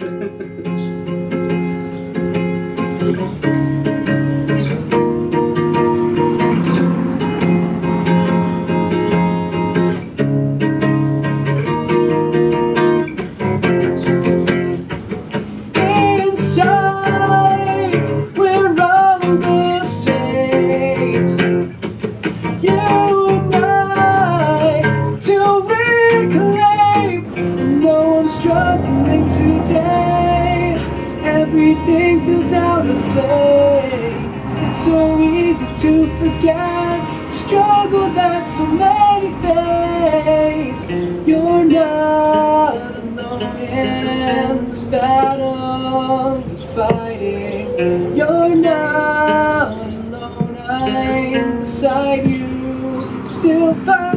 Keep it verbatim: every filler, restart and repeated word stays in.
Everything feels out of place. It's so easy to forget the struggle that so many face. You're not alone in this battle you're fighting. You're not alone, I'm beside you, still fighting.